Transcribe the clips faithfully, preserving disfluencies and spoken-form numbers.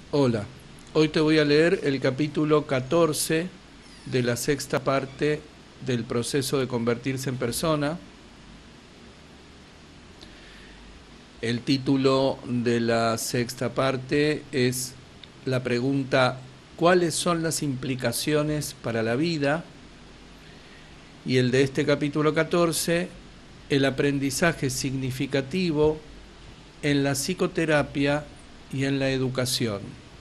Hola, hoy te voy a leer el capítulo catorce de la sexta parte del proceso de convertirse en persona. El título de la sexta parte es la pregunta ¿cuáles son las implicaciones para la vida? Y el de este capítulo catorce, el aprendizaje significativo en la psicoterapia y en la educación.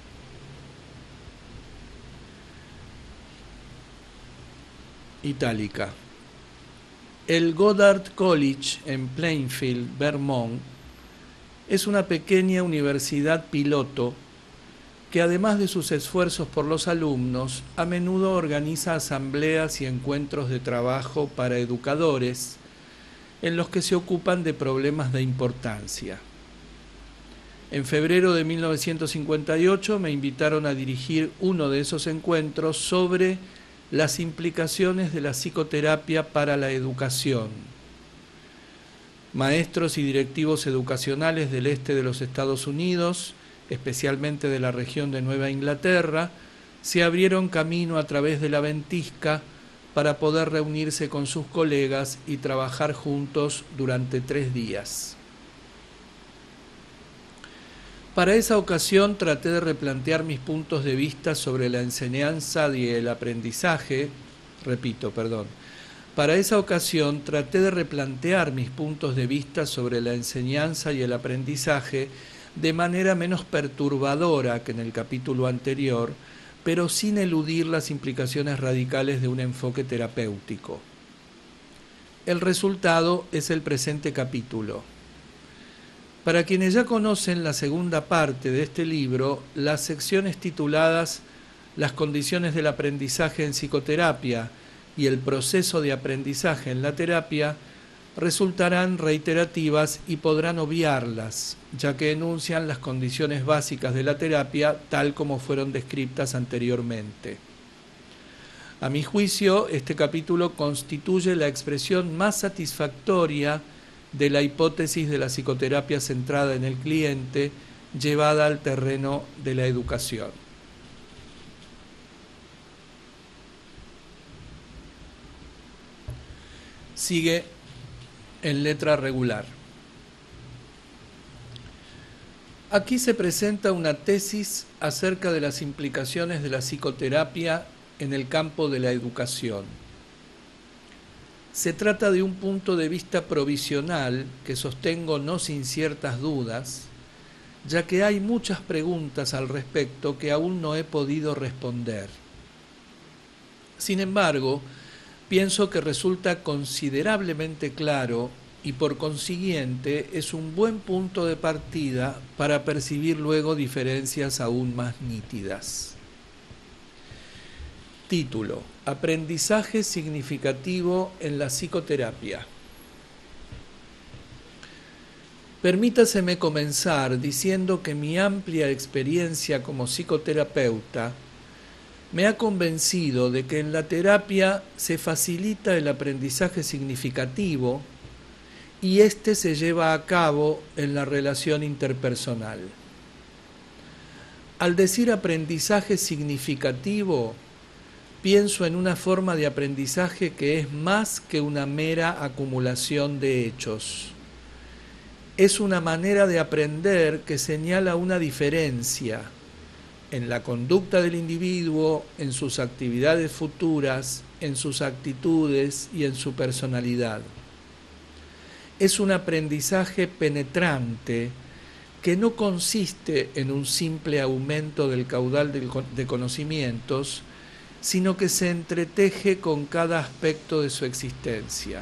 Itálica. El Goddard College en Plainfield, Vermont, es una pequeña universidad piloto que, además de sus esfuerzos por los alumnos, a menudo organiza asambleas y encuentros de trabajo para educadores en los que se ocupan de problemas de importancia. En febrero de mil novecientos cincuenta y ocho me invitaron a dirigir uno de esos encuentros sobre las implicaciones de la psicoterapia para la educación. Maestros y directivos educacionales del este de los Estados Unidos, especialmente de la región de Nueva Inglaterra, se abrieron camino a través de la ventisca para poder reunirse con sus colegas y trabajar juntos durante tres días. Para esa ocasión traté de replantear mis puntos de vista sobre la enseñanza y el aprendizaje, repito, perdón. Para esa ocasión traté de replantear mis puntos de vista sobre la enseñanza y el aprendizaje de manera menos perturbadora que en el capítulo anterior, pero sin eludir las implicaciones radicales de un enfoque terapéutico. El resultado es el presente capítulo. Para quienes ya conocen la segunda parte de este libro, las secciones tituladas Las condiciones del aprendizaje en psicoterapia y el proceso de aprendizaje en la terapia resultarán reiterativas y podrán obviarlas, ya que enuncian las condiciones básicas de la terapia tal como fueron descritas anteriormente. A mi juicio, este capítulo constituye la expresión más satisfactoria de la hipótesis de la psicoterapia centrada en el cliente llevada al terreno de la educación. Sigue en letra regular. Aquí se presenta una tesis acerca de las implicaciones de la psicoterapia en el campo de la educación. Se trata de un punto de vista provisional que sostengo no sin ciertas dudas, ya que hay muchas preguntas al respecto que aún no he podido responder. Sin embargo, pienso que resulta considerablemente claro y por consiguiente es un buen punto de partida para percibir luego diferencias aún más nítidas. Título: Aprendizaje significativo en la psicoterapia. Permítaseme comenzar diciendo que mi amplia experiencia como psicoterapeuta me ha convencido de que en la terapia se facilita el aprendizaje significativo y éste se lleva a cabo en la relación interpersonal. Al decir aprendizaje significativo, pienso en una forma de aprendizaje que es más que una mera acumulación de hechos. Es una manera de aprender que señala una diferencia en la conducta del individuo, en sus actividades futuras, en sus actitudes y en su personalidad. Es un aprendizaje penetrante que no consiste en un simple aumento del caudal de conocimientos, sino que se entreteje con cada aspecto de su existencia.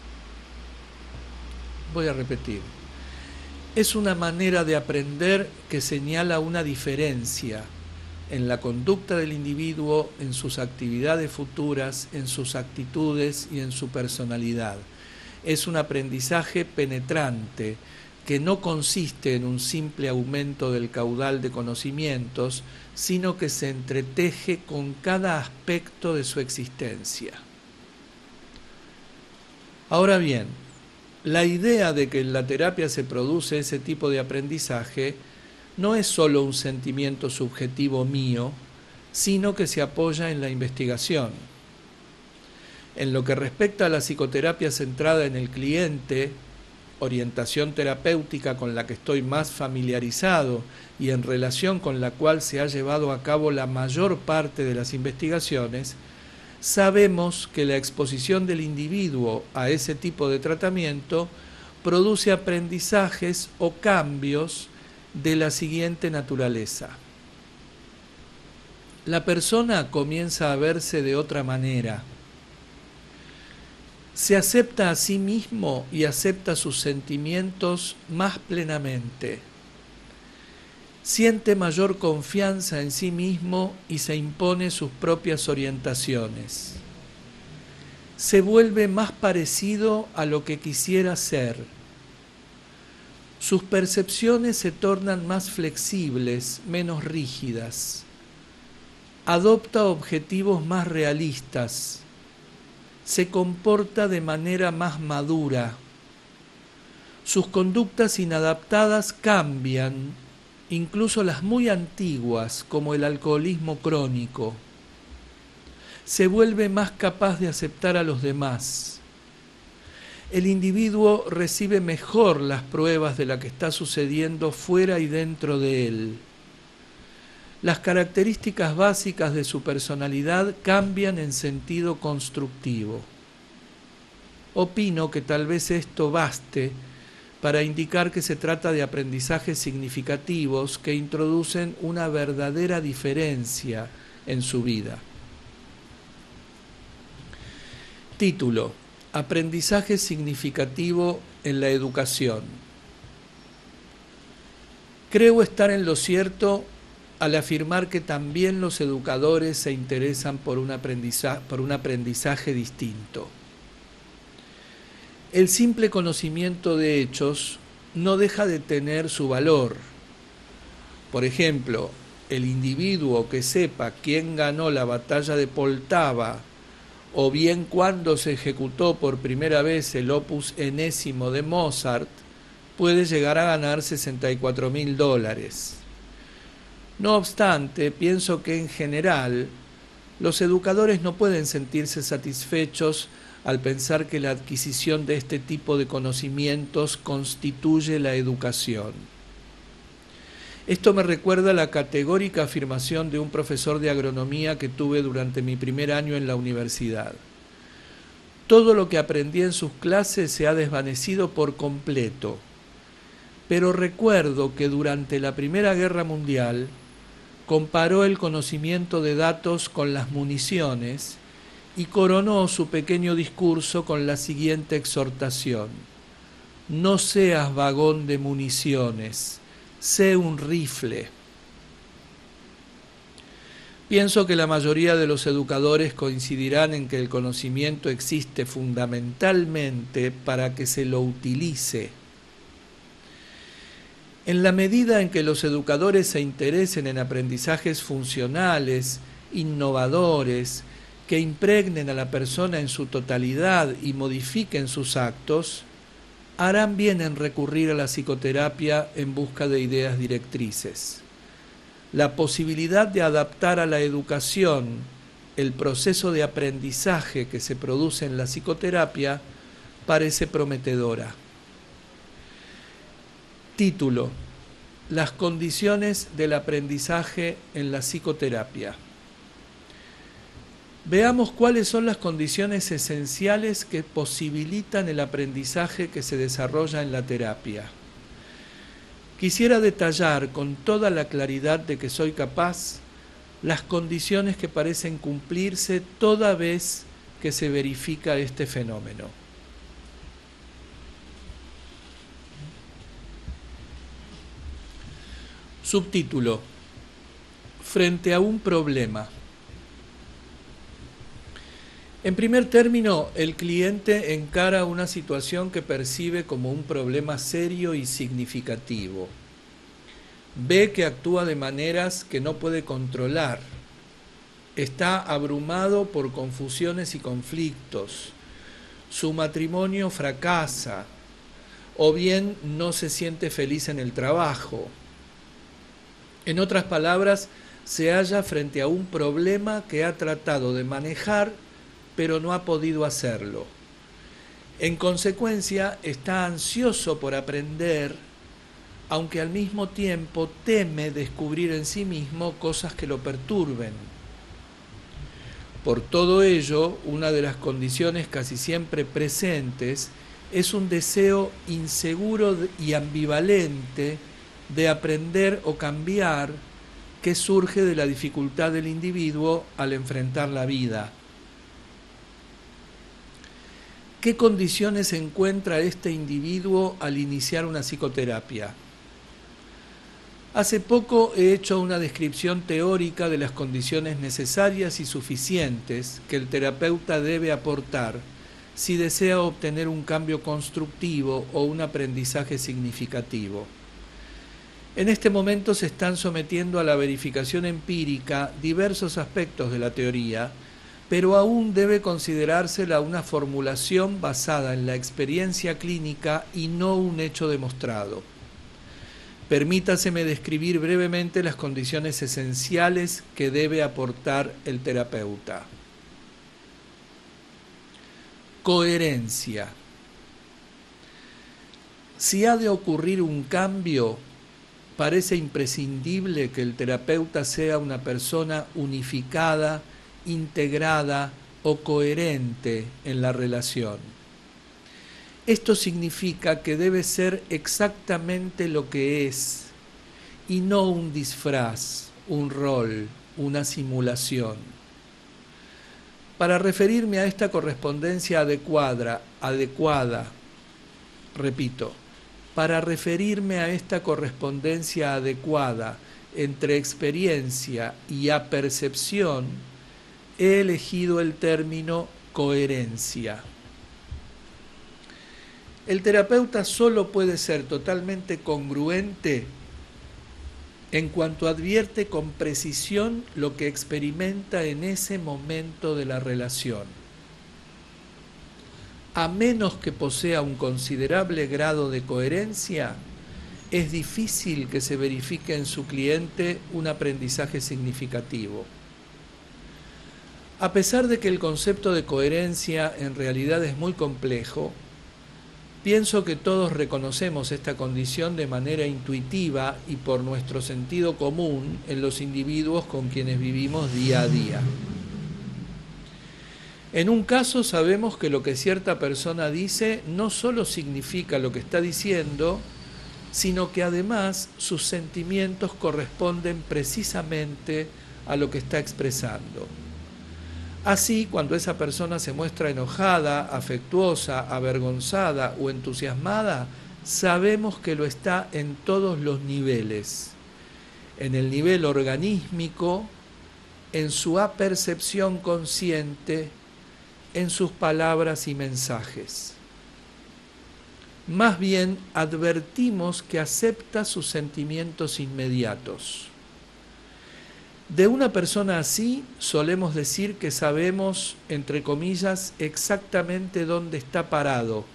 Voy a repetir. Es una manera de aprender que señala una diferencia en la conducta del individuo, en sus actividades futuras, en sus actitudes y en su personalidad. Es un aprendizaje penetrante que no consiste en un simple aumento del caudal de conocimientos, sino que se entreteje con cada aspecto de su existencia. Ahora bien, la idea de que en la terapia se produce ese tipo de aprendizaje no es solo un sentimiento subjetivo mío, sino que se apoya en la investigación. En lo que respecta a la psicoterapia centrada en el cliente, orientación terapéutica con la que estoy más familiarizado y en relación con la cual se ha llevado a cabo la mayor parte de las investigaciones, sabemos que la exposición del individuo a ese tipo de tratamiento produce aprendizajes o cambios de la siguiente naturaleza. La persona comienza a verse de otra manera. Se acepta a sí mismo y acepta sus sentimientos más plenamente. Siente mayor confianza en sí mismo y se impone sus propias orientaciones. Se vuelve más parecido a lo que quisiera ser. Sus percepciones se tornan más flexibles, menos rígidas. Adopta objetivos más realistas. Se comporta de manera más madura. Sus conductas inadaptadas cambian, incluso las muy antiguas, como el alcoholismo crónico. Se vuelve más capaz de aceptar a los demás. El individuo recibe mejor las pruebas de lo que está sucediendo fuera y dentro de él. Las características básicas de su personalidad cambian en sentido constructivo. Opino que tal vez esto baste para indicar que se trata de aprendizajes significativos que introducen una verdadera diferencia en su vida. Título: Aprendizaje significativo en la educación. Creo estar en lo cierto al afirmar que también los educadores se interesan por un aprendizaje, por un aprendizaje distinto. El simple conocimiento de hechos no deja de tener su valor. Por ejemplo, el individuo que sepa quién ganó la batalla de Poltava o bien cuándo se ejecutó por primera vez el opus enésimo de Mozart, puede llegar a ganar sesenta y cuatro mil dólares. No obstante, pienso que en general los educadores no pueden sentirse satisfechos al pensar que la adquisición de este tipo de conocimientos constituye la educación. Esto me recuerda la categórica afirmación de un profesor de agronomía que tuve durante mi primer año en la universidad. Todo lo que aprendí en sus clases se ha desvanecido por completo, pero recuerdo que durante la Primera Guerra Mundial comparó el conocimiento de datos con las municiones y coronó su pequeño discurso con la siguiente exhortación: no seas vagón de municiones, sé un rifle. Pienso que la mayoría de los educadores coincidirán en que el conocimiento existe fundamentalmente para que se lo utilice. En la medida en que los educadores se interesen en aprendizajes funcionales, innovadores, que impregnen a la persona en su totalidad y modifiquen sus actos, harán bien en recurrir a la psicoterapia en busca de ideas directrices. La posibilidad de adaptar a la educación el proceso de aprendizaje que se produce en la psicoterapia parece prometedora. Título: Las condiciones del aprendizaje en la psicoterapia. Veamos cuáles son las condiciones esenciales que posibilitan el aprendizaje que se desarrolla en la terapia. Quisiera detallar con toda la claridad de que soy capaz las condiciones que parecen cumplirse toda vez que se verifica este fenómeno. Subtítulo: Frente a un problema. En primer término, el cliente encara una situación que percibe como un problema serio y significativo. Ve que actúa de maneras que no puede controlar. Está abrumado por confusiones y conflictos. Su matrimonio fracasa, o bien no se siente feliz en el trabajo. En otras palabras, se halla frente a un problema que ha tratado de manejar, pero no ha podido hacerlo. En consecuencia, está ansioso por aprender, aunque al mismo tiempo teme descubrir en sí mismo cosas que lo perturben. Por todo ello, una de las condiciones casi siempre presentes es un deseo inseguro y ambivalente de aprender o cambiar que surge de la dificultad del individuo al enfrentar la vida. ¿Qué condiciones encuentra este individuo al iniciar una psicoterapia? Hace poco he hecho una descripción teórica de las condiciones necesarias y suficientes que el terapeuta debe aportar si desea obtener un cambio constructivo o un aprendizaje significativo. En este momento se están sometiendo a la verificación empírica diversos aspectos de la teoría, pero aún debe considerársela una formulación basada en la experiencia clínica y no un hecho demostrado. Permítaseme describir brevemente las condiciones esenciales que debe aportar el terapeuta. Coherencia. Si ha de ocurrir un cambio, parece imprescindible que el terapeuta sea una persona unificada, integrada o coherente en la relación. Esto significa que debe ser exactamente lo que es y no un disfraz, un rol, una simulación. Para referirme a esta correspondencia adecuada, adecuada, repito, para referirme a esta correspondencia adecuada entre experiencia y apercepción, he elegido el término coherencia. El terapeuta solo puede ser totalmente congruente en cuanto advierte con precisión lo que experimenta en ese momento de la relación. A menos que posea un considerable grado de coherencia, es difícil que se verifique en su cliente un aprendizaje significativo. A pesar de que el concepto de coherencia en realidad es muy complejo, pienso que todos reconocemos esta condición de manera intuitiva y por nuestro sentido común en los individuos con quienes vivimos día a día. En un caso sabemos que lo que cierta persona dice no solo significa lo que está diciendo, sino que además sus sentimientos corresponden precisamente a lo que está expresando. Así, cuando esa persona se muestra enojada, afectuosa, avergonzada o entusiasmada, sabemos que lo está en todos los niveles. En el nivel organísmico, en su apercepción consciente, en sus palabras y mensajes. Más bien, advertimos que acepta sus sentimientos inmediatos. De una persona así, solemos decir que sabemos, entre comillas, exactamente dónde está parado.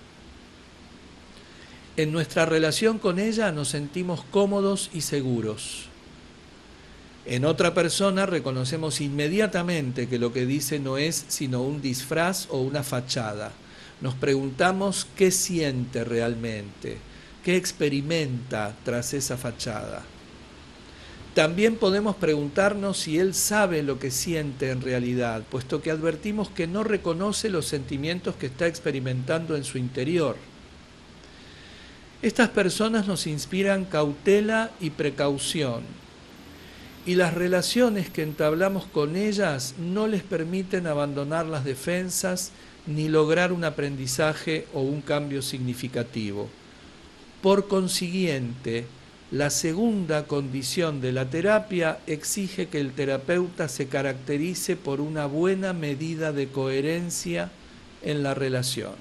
En nuestra relación con ella nos sentimos cómodos y seguros. En otra persona reconocemos inmediatamente que lo que dice no es sino un disfraz o una fachada. Nos preguntamos qué siente realmente, qué experimenta tras esa fachada. También podemos preguntarnos si él sabe lo que siente en realidad, puesto que advertimos que no reconoce los sentimientos que está experimentando en su interior. Estas personas nos inspiran cautela y precaución, y las relaciones que entablamos con ellas no les permiten abandonar las defensas ni lograr un aprendizaje o un cambio significativo. Por consiguiente, la segunda condición de la terapia exige que el terapeuta se caracterice por una buena medida de coherencia en la relación.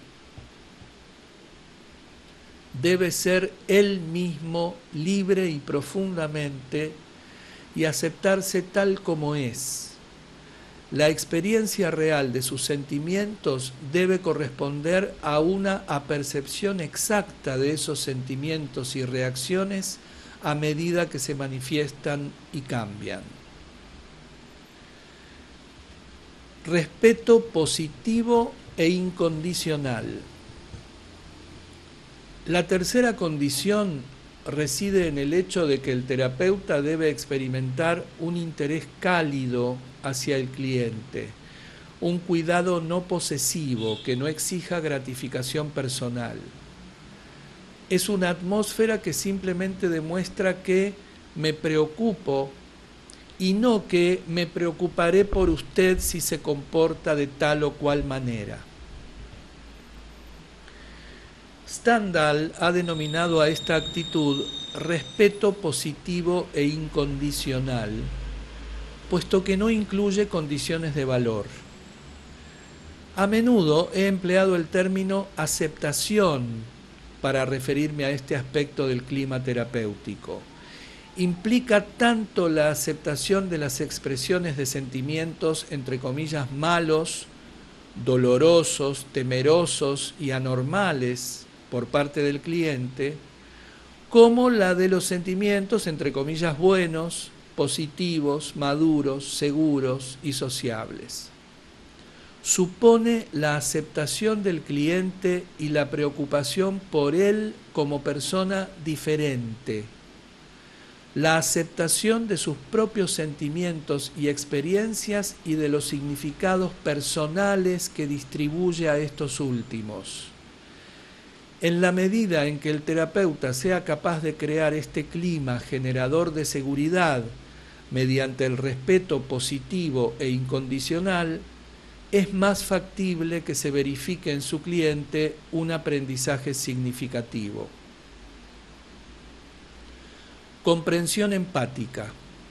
Debe ser él mismo libre y profundamente y aceptarse tal como es. La experiencia real de sus sentimientos debe corresponder a una apercepción exacta de esos sentimientos y reacciones a medida que se manifiestan y cambian. Respeto positivo e incondicional. La tercera condición reside en el hecho de que el terapeuta debe experimentar un interés cálido hacia el cliente, un cuidado no posesivo que no exija gratificación personal. Es una atmósfera que simplemente demuestra que me preocupo y no que me preocuparé por usted si se comporta de tal o cual manera. Stendhal ha denominado a esta actitud respeto positivo e incondicional, puesto que no incluye condiciones de valor. A menudo he empleado el término aceptación para referirme a este aspecto del clima terapéutico. Implica tanto la aceptación de las expresiones de sentimientos, entre comillas, malos, dolorosos, temerosos y anormales por parte del cliente, como la de los sentimientos, entre comillas, buenos, positivos, maduros, seguros y sociables. Supone la aceptación del cliente y la preocupación por él como persona diferente, la aceptación de sus propios sentimientos y experiencias y de los significados personales que distribuye a estos últimos. En la medida en que el terapeuta sea capaz de crear este clima generador de seguridad mediante el respeto positivo e incondicional, es más factible que se verifique en su cliente un aprendizaje significativo. Comprensión empática.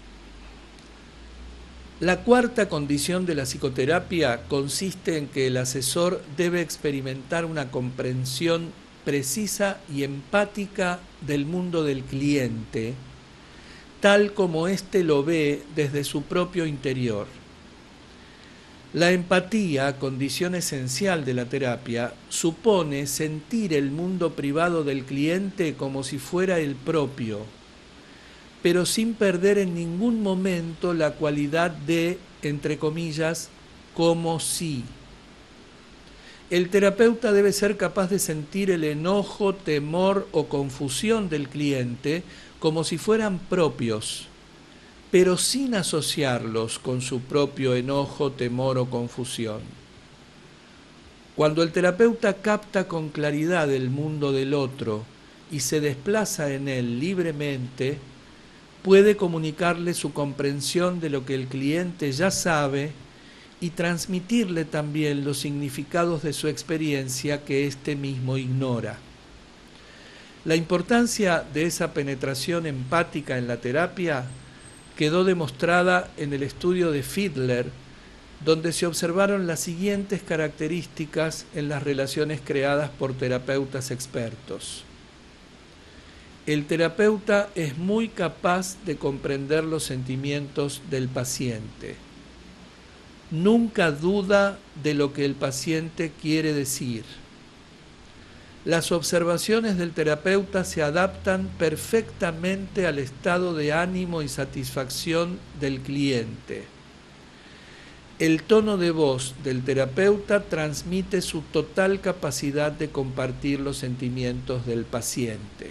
La cuarta condición de la psicoterapia consiste en que el asesor debe experimentar una comprensión precisa y empática del mundo del cliente, tal como éste lo ve desde su propio interior. La empatía, condición esencial de la terapia, supone sentir el mundo privado del cliente como si fuera el propio, pero sin perder en ningún momento la cualidad de, entre comillas, como si. El terapeuta debe ser capaz de sentir el enojo, temor o confusión del cliente como si fueran propios, pero sin asociarlos con su propio enojo, temor o confusión. Cuando el terapeuta capta con claridad el mundo del otro y se desplaza en él libremente, puede comunicarle su comprensión de lo que el cliente ya sabe y transmitirle también los significados de su experiencia que éste mismo ignora. La importancia de esa penetración empática en la terapia quedó demostrada en el estudio de Fiedler, donde se observaron las siguientes características en las relaciones creadas por terapeutas expertos. El terapeuta es muy capaz de comprender los sentimientos del paciente. Nunca duda de lo que el paciente quiere decir. Las observaciones del terapeuta se adaptan perfectamente al estado de ánimo y satisfacción del cliente. El tono de voz del terapeuta transmite su total capacidad de compartir los sentimientos del paciente.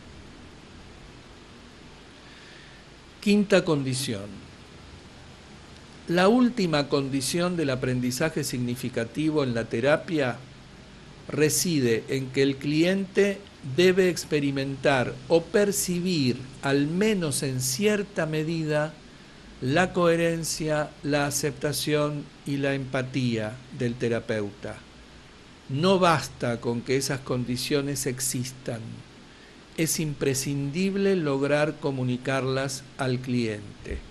Quinta condición. La última condición del aprendizaje significativo en la terapia reside en que el cliente debe experimentar o percibir, al menos en cierta medida, la coherencia, la aceptación y la empatía del terapeuta. No basta con que esas condiciones existan. Es imprescindible lograr comunicarlas al cliente.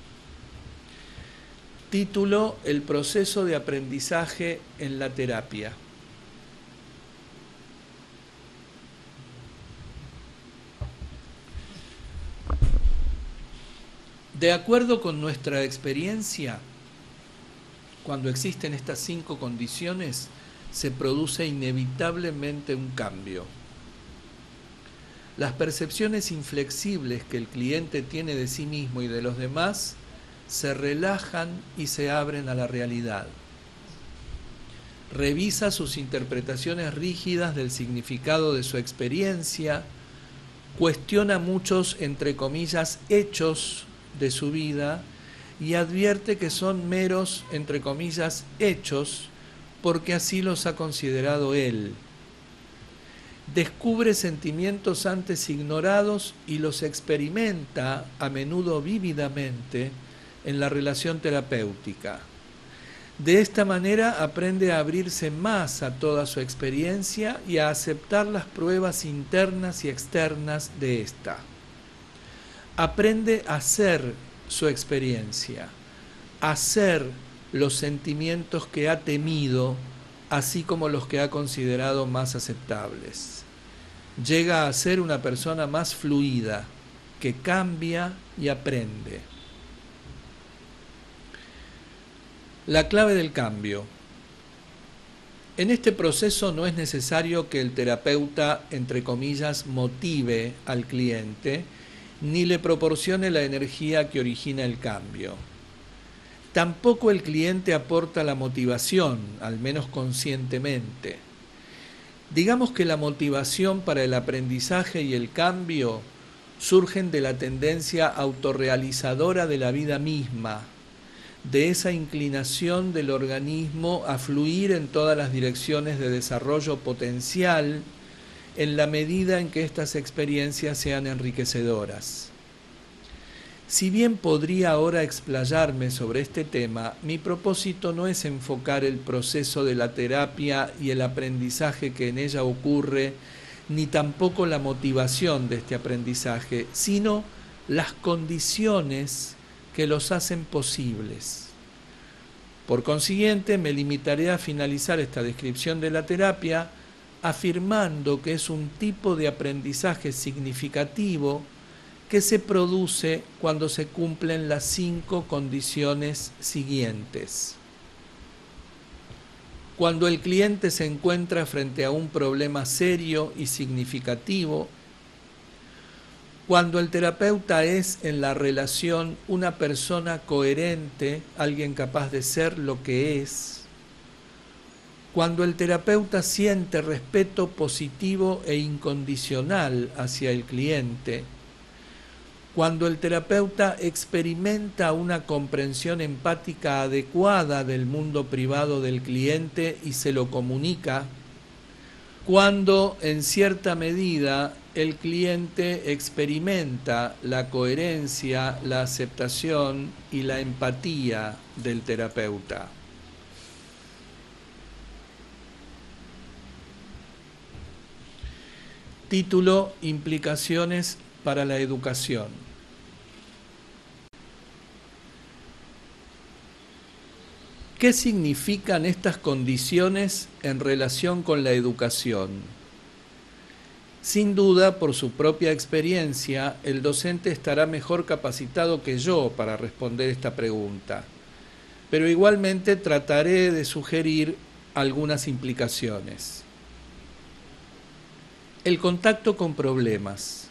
Título: El proceso de aprendizaje en la terapia. De acuerdo con nuestra experiencia, cuando existen estas cinco condiciones, se produce inevitablemente un cambio. las percepciones inflexibles que el cliente tiene de sí mismo y de los demás se relajan y se abren a la realidad. Revisa sus interpretaciones rígidas del significado de su experiencia, cuestiona muchos, entre comillas, hechos de su vida y advierte que son meros, entre comillas, hechos, porque así los ha considerado él. Descubre sentimientos antes ignorados y los experimenta, a menudo vívidamente, en la relación terapéutica. De esta manera aprende a abrirse más a toda su experiencia y a aceptar las pruebas internas y externas de ésta. Aprende a ser su experiencia, a ser los sentimientos que ha temido, así como los que ha considerado más aceptables. Llega a ser una persona más fluida, que cambia y aprende. La clave del cambio. En este proceso no es necesario que el terapeuta, entre comillas, motive al cliente, ni le proporcione la energía que origina el cambio. Tampoco el cliente aporta la motivación, al menos conscientemente. Digamos que la motivación para el aprendizaje y el cambio surgen de la tendencia autorrealizadora de la vida misma, de esa inclinación del organismo a fluir en todas las direcciones de desarrollo potencial en la medida en que estas experiencias sean enriquecedoras. Si bien podría ahora explayarme sobre este tema, mi propósito no es enfocar el proceso de la terapia y el aprendizaje que en ella ocurre, ni tampoco la motivación de este aprendizaje, sino las condiciones que los hacen posibles. Por consiguiente, me limitaré a finalizar esta descripción de la terapia afirmando que es un tipo de aprendizaje significativo que se produce cuando se cumplen las cinco condiciones siguientes. Cuando el cliente se encuentra frente a un problema serio y significativo, cuando el terapeuta es en la relación una persona coherente, alguien capaz de ser lo que es, cuando el terapeuta siente respeto positivo e incondicional hacia el cliente, cuando el terapeuta experimenta una comprensión empática adecuada del mundo privado del cliente y se lo comunica, cuando en cierta medida el cliente experimenta la coherencia, la aceptación y la empatía del terapeuta. Título: Implicaciones para la educación. ¿Qué significan estas condiciones en relación con la educación? Sin duda, por su propia experiencia, el docente estará mejor capacitado que yo para responder esta pregunta, pero igualmente trataré de sugerir algunas implicaciones. El contacto con problemas.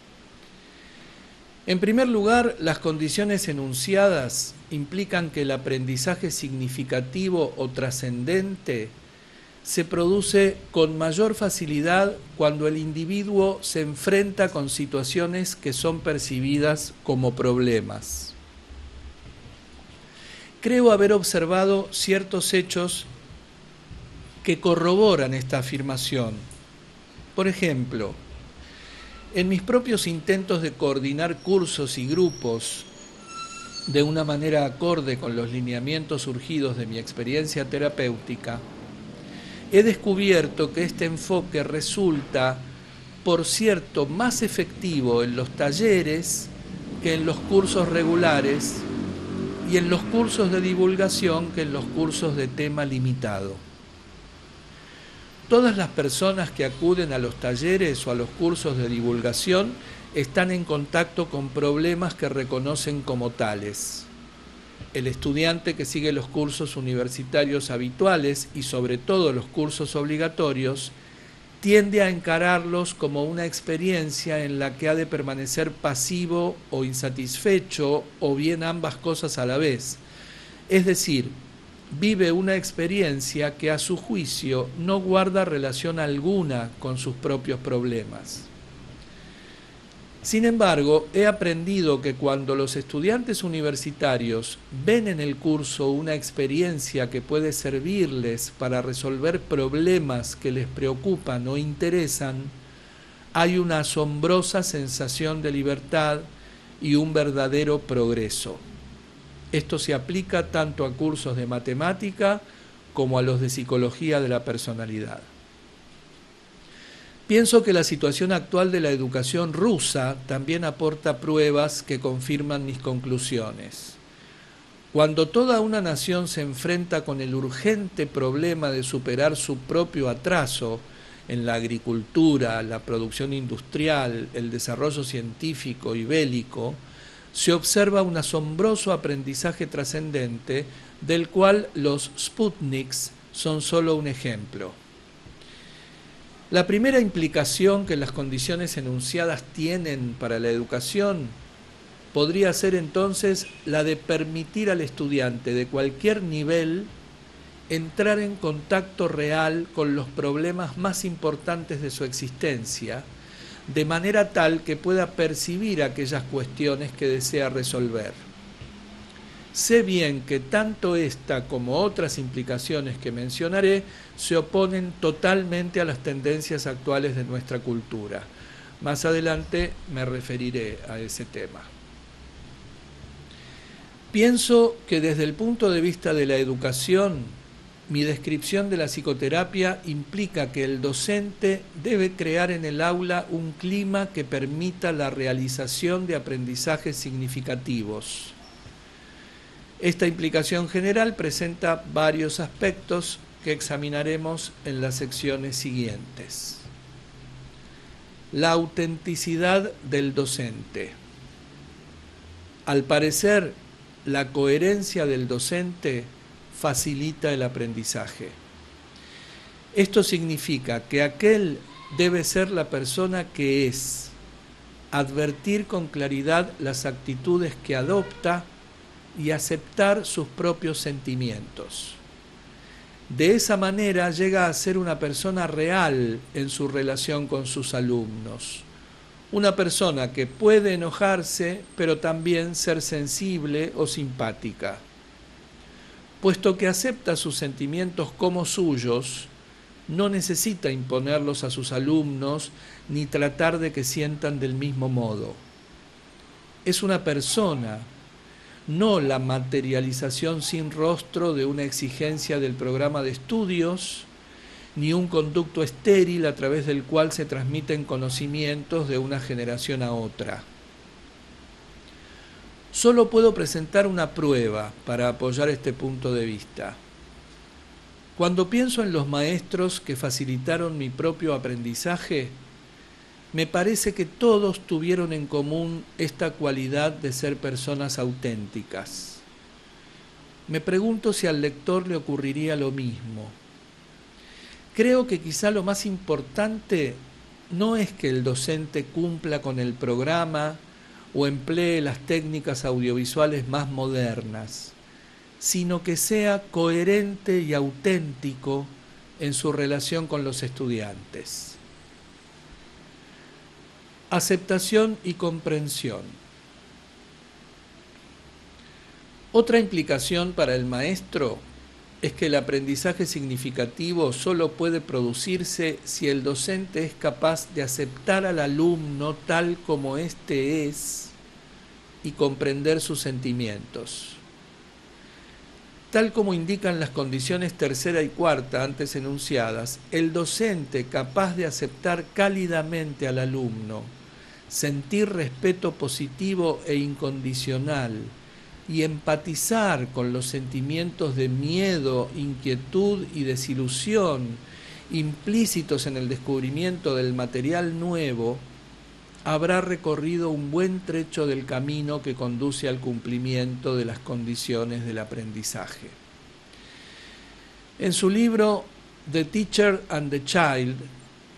En primer lugar, las condiciones enunciadas implican que el aprendizaje significativo o trascendente se produce con mayor facilidad cuando el individuo se enfrenta con situaciones que son percibidas como problemas. Creo haber observado ciertos hechos que corroboran esta afirmación. Por ejemplo, en mis propios intentos de coordinar cursos y grupos de una manera acorde con los lineamientos surgidos de mi experiencia terapéutica, he descubierto que este enfoque resulta, por cierto, más efectivo en los talleres que en los cursos regulares y en los cursos de divulgación que en los cursos de tema limitado. Todas las personas que acuden a los talleres o a los cursos de divulgación están en contacto con problemas que reconocen como tales. El estudiante que sigue los cursos universitarios habituales y sobre todo los cursos obligatorios tiende a encararlos como una experiencia en la que ha de permanecer pasivo o insatisfecho, o bien ambas cosas a la vez. Es decir, vive una experiencia que a su juicio no guarda relación alguna con sus propios problemas. Sin embargo, he aprendido que cuando los estudiantes universitarios ven en el curso una experiencia que puede servirles para resolver problemas que les preocupan o interesan, hay una asombrosa sensación de libertad y un verdadero progreso. Esto se aplica tanto a cursos de matemática como a los de psicología de la personalidad. Pienso que la situación actual de la educación rusa también aporta pruebas que confirman mis conclusiones. Cuando toda una nación se enfrenta con el urgente problema de superar su propio atraso en la agricultura, la producción industrial, el desarrollo científico y bélico, se observa un asombroso aprendizaje trascendente del cual los Sputniks son solo un ejemplo. La primera implicación que las condiciones enunciadas tienen para la educación podría ser entonces la de permitir al estudiante de cualquier nivel entrar en contacto real con los problemas más importantes de su existencia, de manera tal que pueda percibir aquellas cuestiones que desea resolver. Sé bien que tanto esta como otras implicaciones que mencionaré se oponen totalmente a las tendencias actuales de nuestra cultura. Más adelante me referiré a ese tema. Pienso que desde el punto de vista de la educación, mi descripción de la psicoterapia implica que el docente debe crear en el aula un clima que permita la realización de aprendizajes significativos. Esta implicación general presenta varios aspectos que examinaremos en las secciones siguientes. La autenticidad del docente. Al parecer, la coherencia del docente facilita el aprendizaje. Esto significa que aquel debe ser la persona que es, advertir con claridad las actitudes que adopta y aceptar sus propios sentimientos. De esa manera llega a ser una persona real en su relación con sus alumnos. Una persona que puede enojarse, pero también ser sensible o simpática. Puesto que acepta sus sentimientos como suyos, no necesita imponerlos a sus alumnos ni tratar de que sientan del mismo modo. Es una persona, no la materialización sin rostro de una exigencia del programa de estudios, ni un conducto estéril a través del cual se transmiten conocimientos de una generación a otra. Solo puedo presentar una prueba para apoyar este punto de vista. Cuando pienso en los maestros que facilitaron mi propio aprendizaje, me parece que todos tuvieron en común esta cualidad de ser personas auténticas. Me pregunto si al lector le ocurriría lo mismo. Creo que quizá lo más importante no es que el docente cumpla con el programa o emplee las técnicas audiovisuales más modernas, sino que sea coherente y auténtico en su relación con los estudiantes. Aceptación y comprensión. Otra implicación para el maestro es que el aprendizaje significativo solo puede producirse si el docente es capaz de aceptar al alumno tal como éste es y comprender sus sentimientos. Tal como indican las condiciones tercera y cuarta antes enunciadas, el docente capaz de aceptar cálidamente al alumno, sentir respeto positivo e incondicional y empatizar con los sentimientos de miedo, inquietud y desilusión implícitos en el descubrimiento del material nuevo, habrá recorrido un buen trecho del camino que conduce al cumplimiento de las condiciones del aprendizaje. En su libro The Teacher and the Child,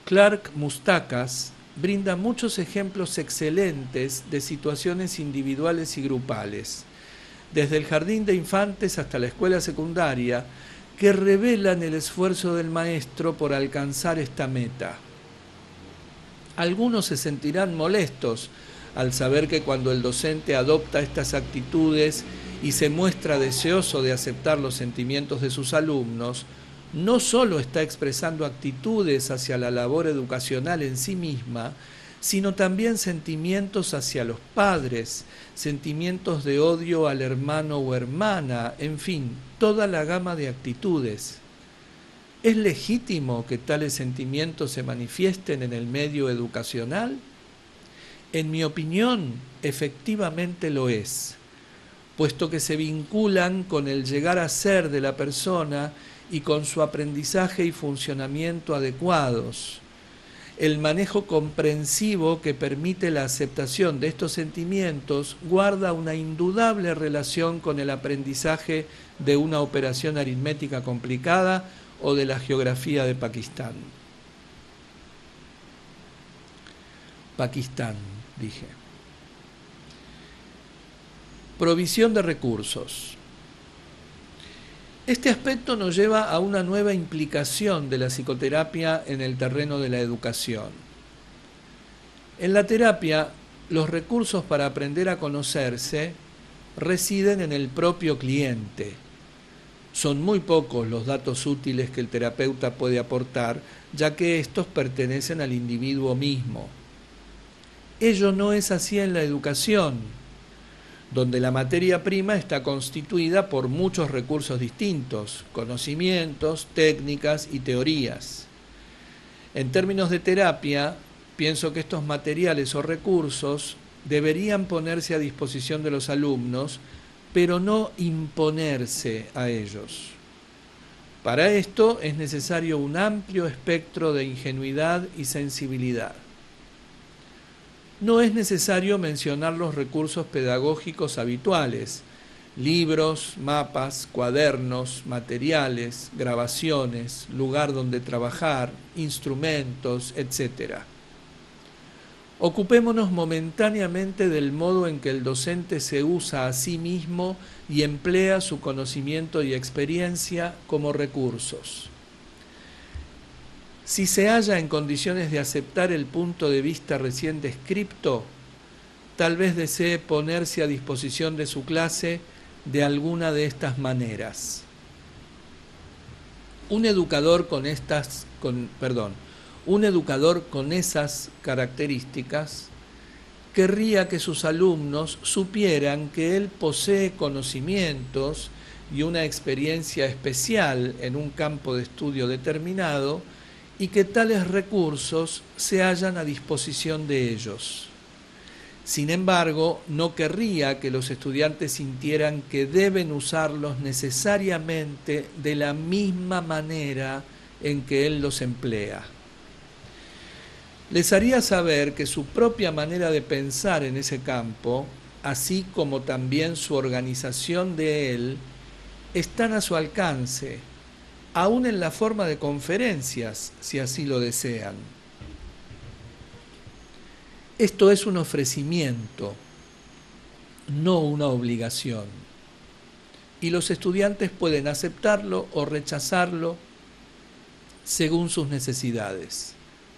Clark Mustakas brinda muchos ejemplos excelentes de situaciones individuales y grupales, desde el jardín de infantes hasta la escuela secundaria, que revelan el esfuerzo del maestro por alcanzar esta meta. Algunos se sentirán molestos al saber que cuando el docente adopta estas actitudes y se muestra deseoso de aceptar los sentimientos de sus alumnos, no solo está expresando actitudes hacia la labor educacional en sí misma, sino también sentimientos hacia los padres, sentimientos de odio al hermano o hermana, en fin, toda la gama de actitudes. ¿Es legítimo que tales sentimientos se manifiesten en el medio educacional? En mi opinión, efectivamente lo es, puesto que se vinculan con el llegar a ser de la persona y con su aprendizaje y funcionamiento adecuados. El manejo comprensivo que permite la aceptación de estos sentimientos guarda una indudable relación con el aprendizaje de una operación aritmética complicada o de la geografía de Pakistán. Pakistán, dije. Provisión de recursos. Este aspecto nos lleva a una nueva implicación de la psicoterapia en el terreno de la educación. En la terapia, los recursos para aprender a conocerse residen en el propio cliente. Son muy pocos los datos útiles que el terapeuta puede aportar, ya que estos pertenecen al individuo mismo. Ello no es así en la educación, donde la materia prima está constituida por muchos recursos distintos, conocimientos, técnicas y teorías. En términos de terapia, pienso que estos materiales o recursos deberían ponerse a disposición de los alumnos, pero no imponerse a ellos. Para esto es necesario un amplio espectro de ingenuidad y sensibilidad. No es necesario mencionar los recursos pedagógicos habituales, libros, mapas, cuadernos, materiales, grabaciones, lugar donde trabajar, instrumentos, etcétera. Ocupémonos momentáneamente del modo en que el docente se usa a sí mismo y emplea su conocimiento y experiencia como recursos. Si se halla en condiciones de aceptar el punto de vista recién descripto, tal vez desee ponerse a disposición de su clase de alguna de estas maneras. Un educador con estas, con, perdón, un educador con esas características querría que sus alumnos supieran que él posee conocimientos y una experiencia especial en un campo de estudio determinado, y que tales recursos se hallan a disposición de ellos. Sin embargo, no querría que los estudiantes sintieran que deben usarlos necesariamente de la misma manera en que él los emplea. Les haría saber que su propia manera de pensar en ese campo, así como también su organización de él, están a su alcance, aún en la forma de conferencias, si así lo desean. Esto es un ofrecimiento, no una obligación, y los estudiantes pueden aceptarlo o rechazarlo según sus necesidades.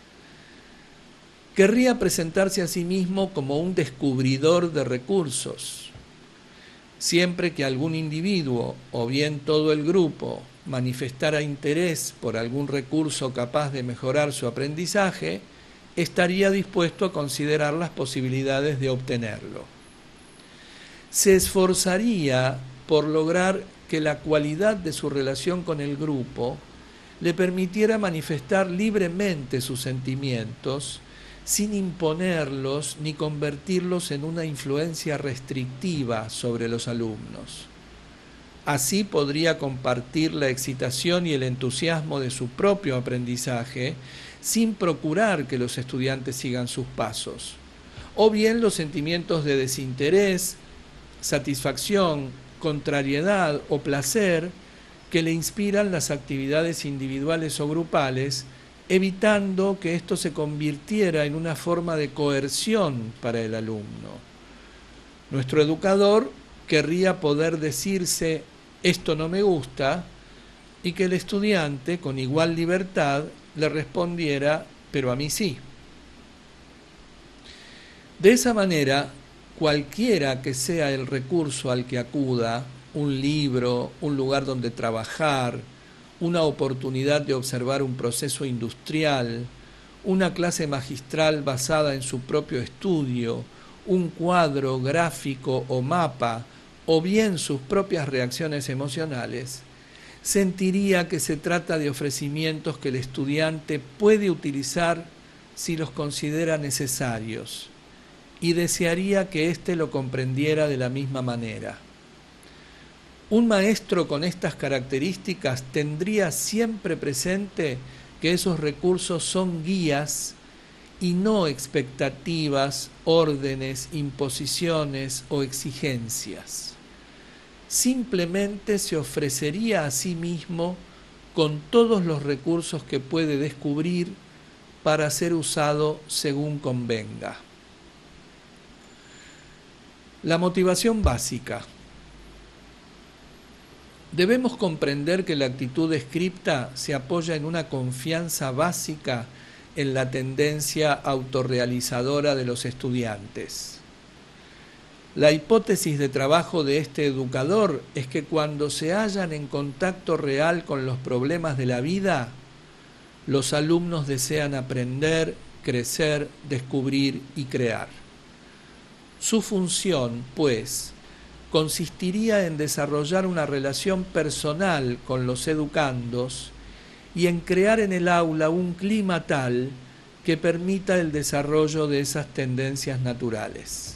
Querría presentarse a sí mismo como un descubridor de recursos. Siempre que algún individuo, o bien todo el grupo, manifestara interés por algún recurso capaz de mejorar su aprendizaje, estaría dispuesto a considerar las posibilidades de obtenerlo. Se esforzaría por lograr que la cualidad de su relación con el grupo le permitiera manifestar libremente sus sentimientos, sin imponerlos ni convertirlos en una influencia restrictiva sobre los alumnos. Así podría compartir la excitación y el entusiasmo de su propio aprendizaje sin procurar que los estudiantes sigan sus pasos, o bien los sentimientos de desinterés, satisfacción, contrariedad o placer que le inspiran las actividades individuales o grupales evitando que esto se convirtiera en una forma de coerción para el alumno. Nuestro educador querría poder decirse, esto no me gusta, y que el estudiante, con igual libertad, le respondiera, pero a mí sí. De esa manera, cualquiera que sea el recurso al que acuda, un libro, un lugar donde trabajar, una oportunidad de observar un proceso industrial, una clase magistral basada en su propio estudio, un cuadro, gráfico o mapa, o bien sus propias reacciones emocionales, sentiría que se trata de ofrecimientos que el estudiante puede utilizar si los considera necesarios, y desearía que éste lo comprendiera de la misma manera. Un maestro con estas características tendría siempre presente que esos recursos son guías y no expectativas, órdenes, imposiciones o exigencias. Simplemente se ofrecería a sí mismo con todos los recursos que puede descubrir para ser usado según convenga. La motivación básica. Debemos comprender que la actitud descripta se apoya en una confianza básica en la tendencia autorrealizadora de los estudiantes. La hipótesis de trabajo de este educador es que cuando se hallan en contacto real con los problemas de la vida, los alumnos desean aprender, crecer, descubrir y crear. Su función, pues, consistiría en desarrollar una relación personal con los educandos y en crear en el aula un clima tal que permita el desarrollo de esas tendencias naturales.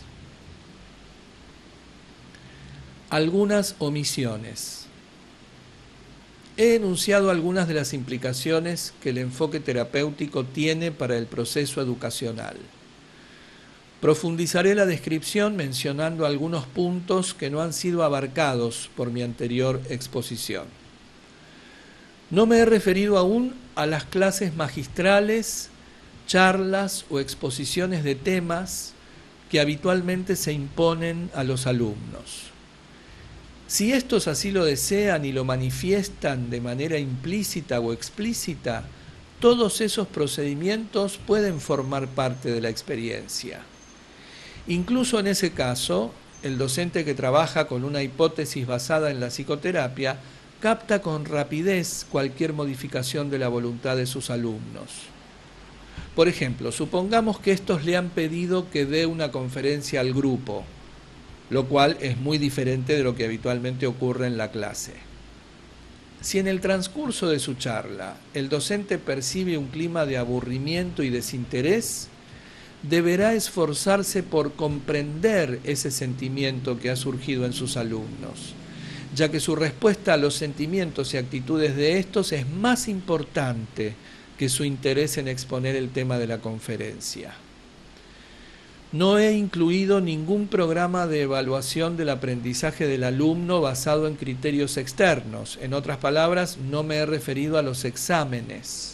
Algunas omisiones. He enunciado algunas de las implicaciones que el enfoque terapéutico tiene para el proceso educacional. Profundizaré la descripción mencionando algunos puntos que no han sido abarcados por mi anterior exposición. No me he referido aún a las clases magistrales, charlas o exposiciones de temas que habitualmente se imponen a los alumnos. Si estos así lo desean y lo manifiestan de manera implícita o explícita, todos esos procedimientos pueden formar parte de la experiencia. Incluso en ese caso, el docente que trabaja con una hipótesis basada en la psicoterapia capta con rapidez cualquier modificación de la voluntad de sus alumnos. Por ejemplo, supongamos que estos le han pedido que dé una conferencia al grupo, lo cual es muy diferente de lo que habitualmente ocurre en la clase. Si en el transcurso de su charla el docente percibe un clima de aburrimiento y desinterés, deberá esforzarse por comprender ese sentimiento que ha surgido en sus alumnos, ya que su respuesta a los sentimientos y actitudes de estos es más importante que su interés en exponer el tema de la conferencia. No he incluido ningún programa de evaluación del aprendizaje del alumno basado en criterios externos. En otras palabras, no me he referido a los exámenes.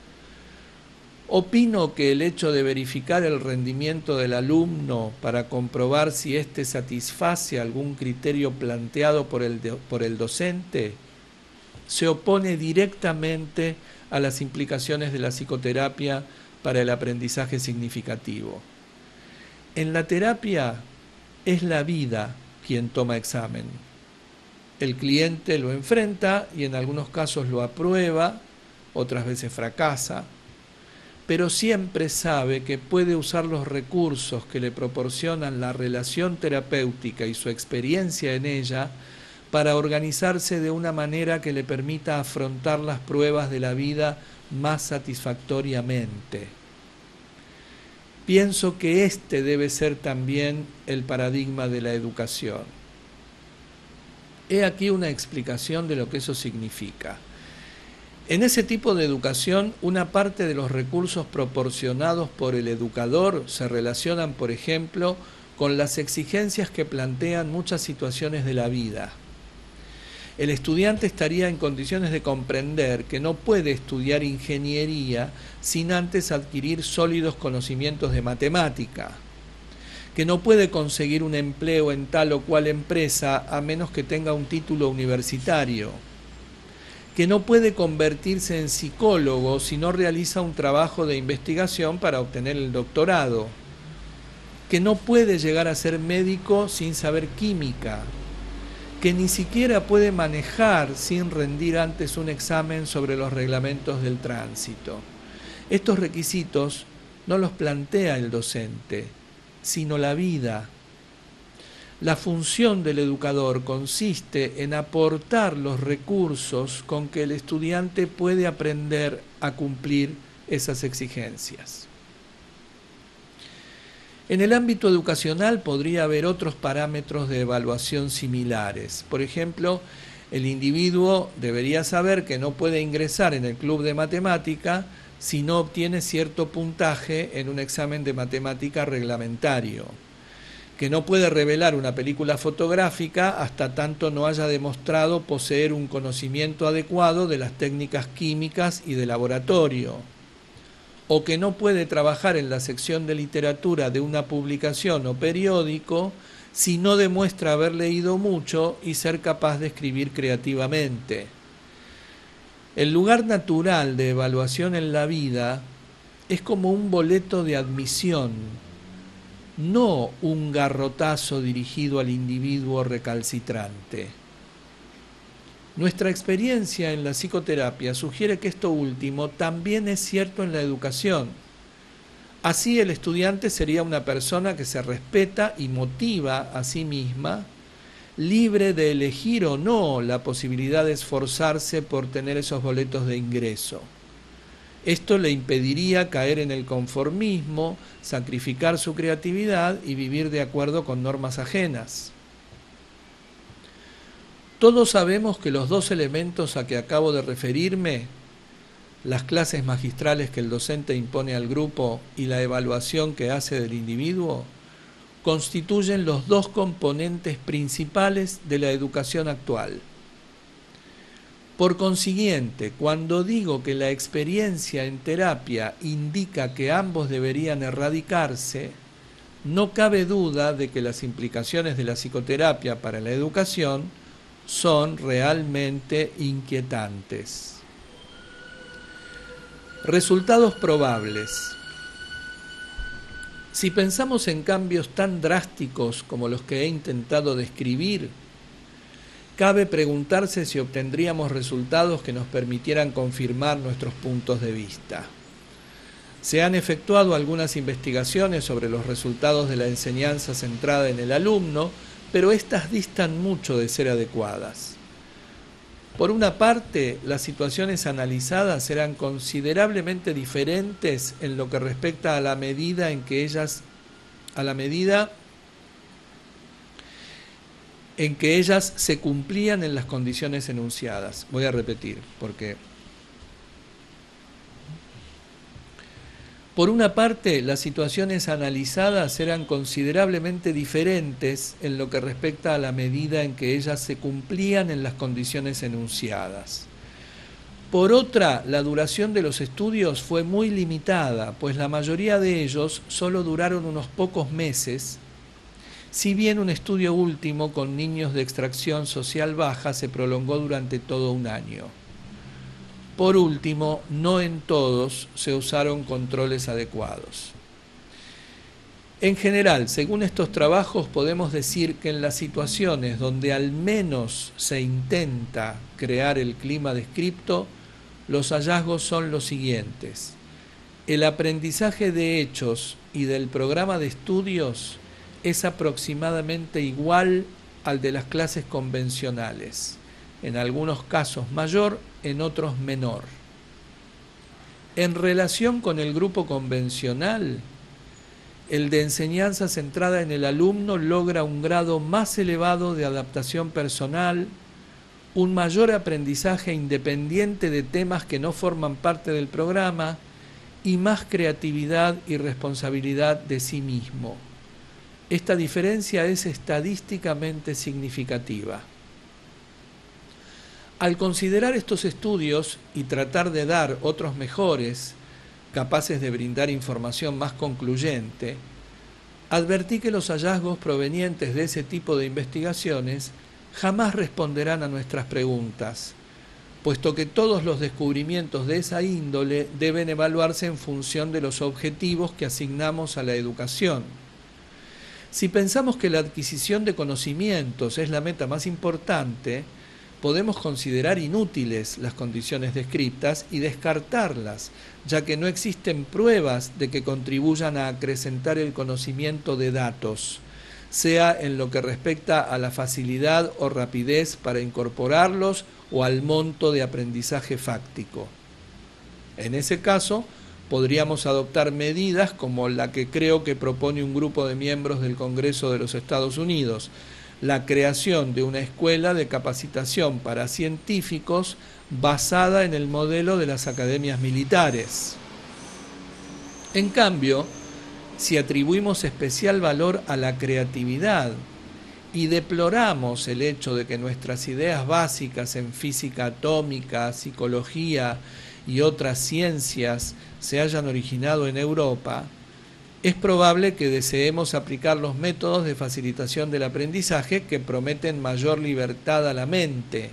Opino que el hecho de verificar el rendimiento del alumno para comprobar si éste satisface algún criterio planteado por el, de, por el docente se opone directamente a las implicaciones de la psicoterapia para el aprendizaje significativo. En la terapia es la vida quien toma examen. El cliente lo enfrenta y en algunos casos lo aprueba, otras veces fracasa, pero siempre sabe que puede usar los recursos que le proporcionan la relación terapéutica y su experiencia en ella para organizarse de una manera que le permita afrontar las pruebas de la vida más satisfactoriamente. Pienso que este debe ser también el paradigma de la educación. He aquí una explicación de lo que eso significa. En ese tipo de educación, una parte de los recursos proporcionados por el educador se relacionan, por ejemplo, con las exigencias que plantean muchas situaciones de la vida. El estudiante estaría en condiciones de comprender que no puede estudiar ingeniería sin antes adquirir sólidos conocimientos de matemática, que no puede conseguir un empleo en tal o cual empresa a menos que tenga un título universitario, que no puede convertirse en psicólogo si no realiza un trabajo de investigación para obtener el doctorado, que no puede llegar a ser médico sin saber química, que ni siquiera puede manejar sin rendir antes un examen sobre los reglamentos del tránsito. Estos requisitos no los plantea el docente, sino la vida. La función del educador consiste en aportar los recursos con que el estudiante puede aprender a cumplir esas exigencias. En el ámbito educacional podría haber otros parámetros de evaluación similares. Por ejemplo, el individuo debería saber que no puede ingresar en el club de matemática si no obtiene cierto puntaje en un examen de matemática reglamentario, que no puede revelar una película fotográfica hasta tanto no haya demostrado poseer un conocimiento adecuado de las técnicas químicas y de laboratorio, o que no puede trabajar en la sección de literatura de una publicación o periódico si no demuestra haber leído mucho y ser capaz de escribir creativamente. El lugar natural de evaluación en la vida es como un boleto de admisión, no un garrotazo dirigido al individuo recalcitrante. Nuestra experiencia en la psicoterapia sugiere que esto último también es cierto en la educación. Así el estudiante sería una persona que se respeta y motiva a sí misma, libre de elegir o no la posibilidad de esforzarse por tener esos boletos de ingreso. Esto le impediría caer en el conformismo, sacrificar su creatividad y vivir de acuerdo con normas ajenas. Todos sabemos que los dos elementos a que acabo de referirme, las clases magistrales que el docente impone al grupo y la evaluación que hace del individuo, constituyen los dos componentes principales de la educación actual. Por consiguiente, cuando digo que la experiencia en terapia indica que ambos deberían erradicarse, no cabe duda de que las implicaciones de la psicoterapia para la educación son realmente inquietantes. Resultados probables. Si pensamos en cambios tan drásticos como los que he intentado describir, cabe preguntarse si obtendríamos resultados que nos permitieran confirmar nuestros puntos de vista. Se han efectuado algunas investigaciones sobre los resultados de la enseñanza centrada en el alumno, pero estas distan mucho de ser adecuadas. Por una parte, las situaciones analizadas eran considerablemente diferentes en lo que respecta a la medida en que ellas, a la medida en que ellas se cumplían en las condiciones enunciadas. Voy a repetir, porque por una parte, las situaciones analizadas eran considerablemente diferentes en lo que respecta a la medida en que ellas se cumplían en las condiciones enunciadas. Por otra, la duración de los estudios fue muy limitada, pues la mayoría de ellos solo duraron unos pocos meses, si bien un estudio último con niños de extracción social baja se prolongó durante todo un año. Por último, no en todos se usaron controles adecuados. En general, según estos trabajos, podemos decir que en las situaciones donde al menos se intenta crear el clima descripto, los hallazgos son los siguientes. El aprendizaje de hechos y del programa de estudios es aproximadamente igual al de las clases convencionales, en algunos casos mayor, en otros menor. En relación con el grupo convencional, el de enseñanza centrada en el alumno logra un grado más elevado de adaptación personal, un mayor aprendizaje independiente de temas que no forman parte del programa y más creatividad y responsabilidad de sí mismo. Esta diferencia es estadísticamente significativa. Al considerar estos estudios y tratar de dar otros mejores, capaces de brindar información más concluyente, advertí que los hallazgos provenientes de ese tipo de investigaciones jamás responderán a nuestras preguntas, puesto que todos los descubrimientos de esa índole deben evaluarse en función de los objetivos que asignamos a la educación. Si pensamos que la adquisición de conocimientos es la meta más importante, podemos considerar inútiles las condiciones descritas y descartarlas, ya que no existen pruebas de que contribuyan a acrecentar el conocimiento de datos, sea en lo que respecta a la facilidad o rapidez para incorporarlos o al monto de aprendizaje fáctico. En ese caso, podríamos adoptar medidas como la que creo que propone un grupo de miembros del Congreso de los Estados Unidos, la creación de una escuela de capacitación para científicos basada en el modelo de las academias militares. En cambio, si atribuimos especial valor a la creatividad y deploramos el hecho de que nuestras ideas básicas en física atómica, psicología y otras ciencias se hayan originado en Europa, es probable que deseemos aplicar los métodos de facilitación del aprendizaje que prometen mayor libertad a la mente.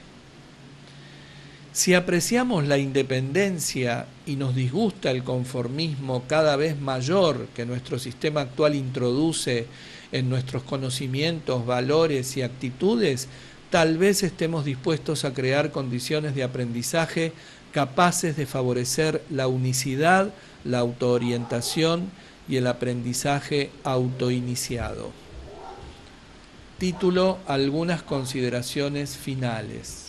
Si apreciamos la independencia y nos disgusta el conformismo cada vez mayor que nuestro sistema actual introduce en nuestros conocimientos, valores y actitudes, tal vez estemos dispuestos a crear condiciones de aprendizaje capaces de favorecer la unicidad, la autoorientación y el aprendizaje autoiniciado. Título: Algunas consideraciones finales.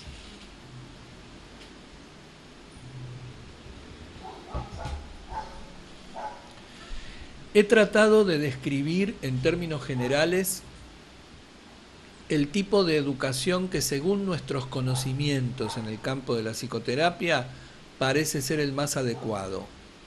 He tratado de describir en términos generales el tipo de educación que, según nuestros conocimientos en el campo de la psicoterapia, parece ser el más adecuado.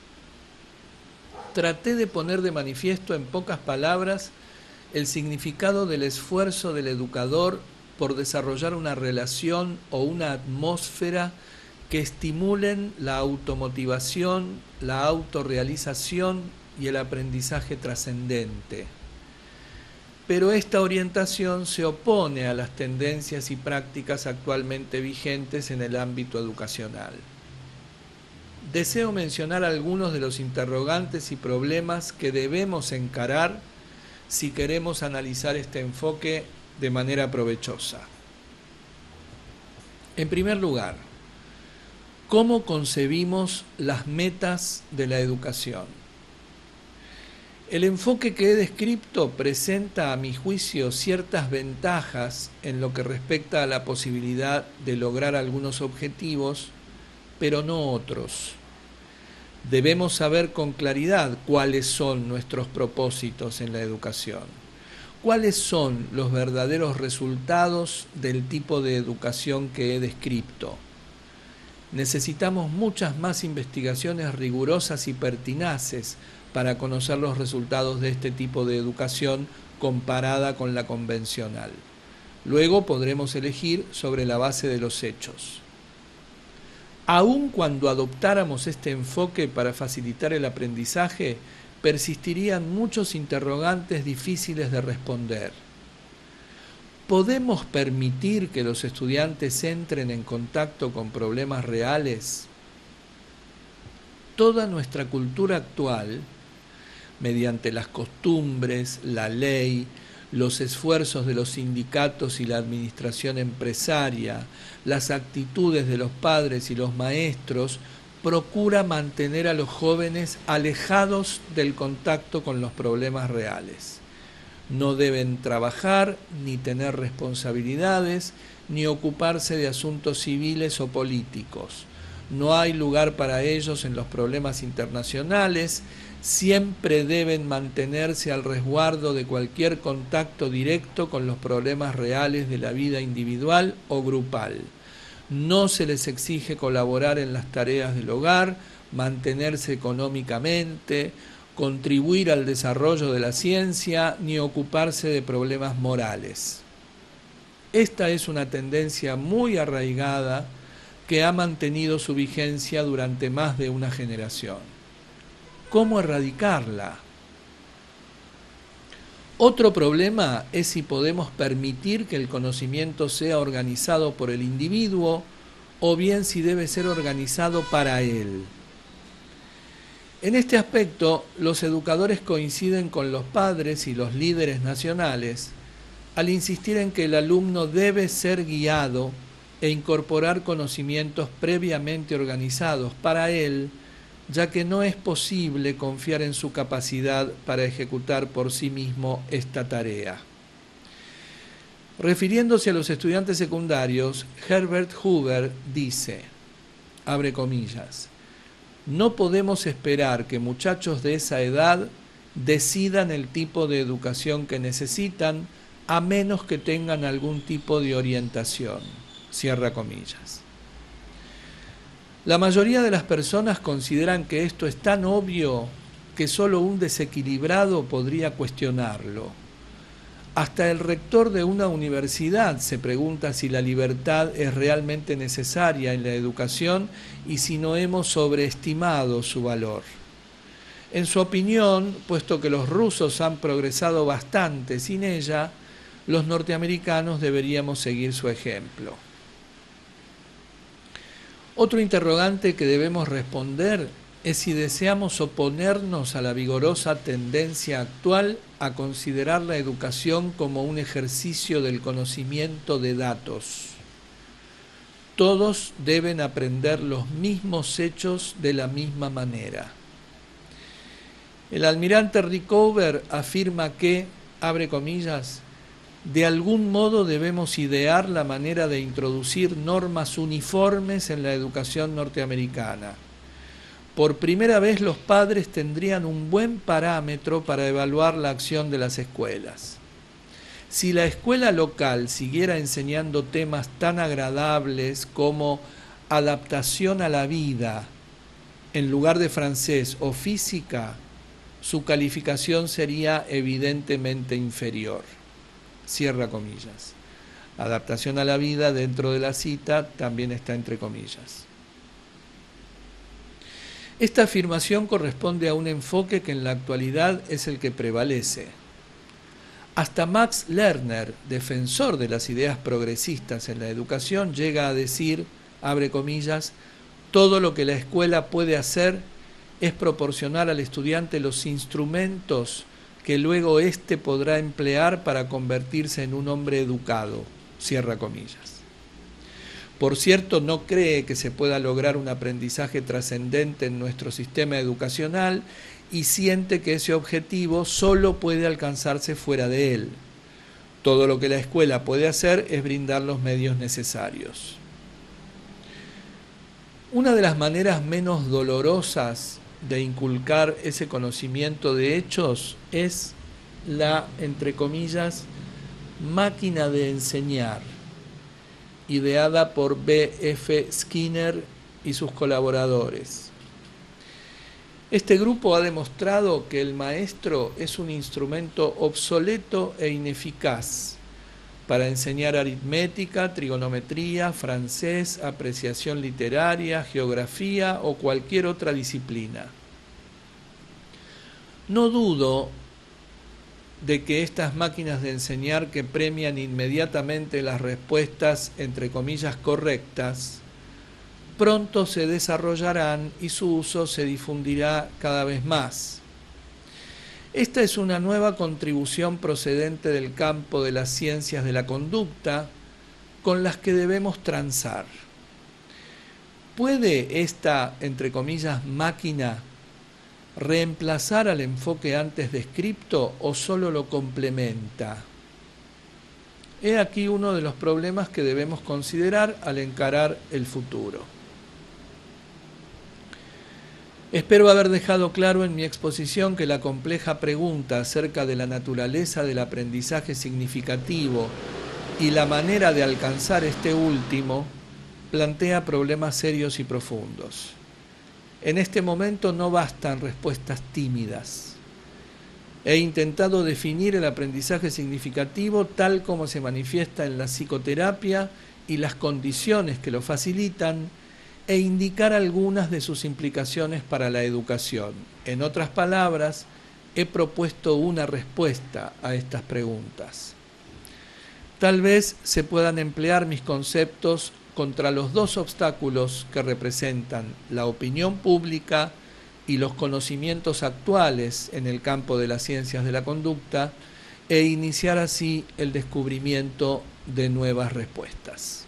Traté de poner de manifiesto en pocas palabras el significado del esfuerzo del educador por desarrollar una relación o una atmósfera que estimulen la automotivación, la autorrealización y el aprendizaje trascendente. Pero esta orientación se opone a las tendencias y prácticas actualmente vigentes en el ámbito educacional. Deseo mencionar algunos de los interrogantes y problemas que debemos encarar si queremos analizar este enfoque de manera provechosa. En primer lugar, ¿cómo concebimos las metas de la educación? El enfoque que he descrito presenta, a mi juicio, ciertas ventajas en lo que respecta a la posibilidad de lograr algunos objetivos, pero no otros. Debemos saber con claridad cuáles son nuestros propósitos en la educación, cuáles son los verdaderos resultados del tipo de educación que he descrito. Necesitamos muchas más investigaciones rigurosas y pertinaces para conocer los resultados de este tipo de educación comparada con la convencional. Luego podremos elegir sobre la base de los hechos. Aun cuando adoptáramos este enfoque para facilitar el aprendizaje, persistirían muchos interrogantes difíciles de responder. ¿Podemos permitir que los estudiantes entren en contacto con problemas reales? Toda nuestra cultura actual, mediante las costumbres, la ley, los esfuerzos de los sindicatos y la administración empresaria, las actitudes de los padres y los maestros, procura mantener a los jóvenes alejados del contacto con los problemas reales. No deben trabajar, ni tener responsabilidades, ni ocuparse de asuntos civiles o políticos. No hay lugar para ellos en los problemas internacionales. Siempre deben mantenerse al resguardo de cualquier contacto directo con los problemas reales de la vida individual o grupal. No se les exige colaborar en las tareas del hogar, mantenerse económicamente, contribuir al desarrollo de la ciencia, ni ocuparse de problemas morales. Esta es una tendencia muy arraigada que ha mantenido su vigencia durante más de una generación. ¿Cómo erradicarla? Otro problema es si podemos permitir que el conocimiento sea organizado por el individuo o bien si debe ser organizado para él. En este aspecto, los educadores coinciden con los padres y los líderes nacionales al insistir en que el alumno debe ser guiado e incorporar conocimientos previamente organizados para él, ya que no es posible confiar en su capacidad para ejecutar por sí mismo esta tarea. Refiriéndose a los estudiantes secundarios, Herbert Hoover dice, abre comillas, no podemos esperar que muchachos de esa edad decidan el tipo de educación que necesitan a menos que tengan algún tipo de orientación, cierra comillas. La mayoría de las personas consideran que esto es tan obvio que solo un desequilibrado podría cuestionarlo. Hasta el rector de una universidad se pregunta si la libertad es realmente necesaria en la educación y si no hemos sobreestimado su valor. En su opinión, puesto que los rusos han progresado bastante sin ella, los norteamericanos deberíamos seguir su ejemplo. Otro interrogante que debemos responder es si deseamos oponernos a la vigorosa tendencia actual a considerar la educación como un ejercicio del conocimiento de datos. Todos deben aprender los mismos hechos de la misma manera. El almirante Rickover afirma que, abre comillas, de algún modo debemos idear la manera de introducir normas uniformes en la educación norteamericana. Por primera vez los padres tendrían un buen parámetro para evaluar la acción de las escuelas. Si la escuela local siguiera enseñando temas tan agradables como adaptación a la vida en lugar de francés o física, su calificación sería evidentemente inferior. Cierra comillas. Adaptación a la vida dentro de la cita también está entre comillas. Esta afirmación corresponde a un enfoque que en la actualidad es el que prevalece. Hasta Max Lerner, defensor de las ideas progresistas en la educación, llega a decir, abre comillas, todo lo que la escuela puede hacer es proporcionar al estudiante los instrumentos que luego éste podrá emplear para convertirse en un hombre educado, cierra comillas. Por cierto, no cree que se pueda lograr un aprendizaje trascendente en nuestro sistema educacional y siente que ese objetivo solo puede alcanzarse fuera de él. Todo lo que la escuela puede hacer es brindar los medios necesarios. Una de las maneras menos dolorosas de inculcar ese conocimiento de hechos es la, entre comillas, máquina de enseñar, ideada por B F Skinner y sus colaboradores. Este grupo ha demostrado que el maestro es un instrumento obsoleto e ineficaz para enseñar aritmética, trigonometría, francés, apreciación literaria, geografía o cualquier otra disciplina. No dudo de que estas máquinas de enseñar que premian inmediatamente las respuestas, entre comillas, correctas, pronto se desarrollarán y su uso se difundirá cada vez más. Esta es una nueva contribución procedente del campo de las ciencias de la conducta con las que debemos transar. ¿Puede esta, entre comillas, máquina reemplazar al enfoque antes descripto o solo lo complementa? He aquí uno de los problemas que debemos considerar al encarar el futuro. Espero haber dejado claro en mi exposición que la compleja pregunta acerca de la naturaleza del aprendizaje significativo y la manera de alcanzar este último plantea problemas serios y profundos. En este momento no bastan respuestas tímidas. He intentado definir el aprendizaje significativo tal como se manifiesta en la psicoterapia y las condiciones que lo facilitan e indicar algunas de sus implicaciones para la educación. En otras palabras, he propuesto una respuesta a estas preguntas. Tal vez se puedan emplear mis conceptos contra los dos obstáculos que representan la opinión pública y los conocimientos actuales en el campo de las ciencias de la conducta, e iniciar así el descubrimiento de nuevas respuestas.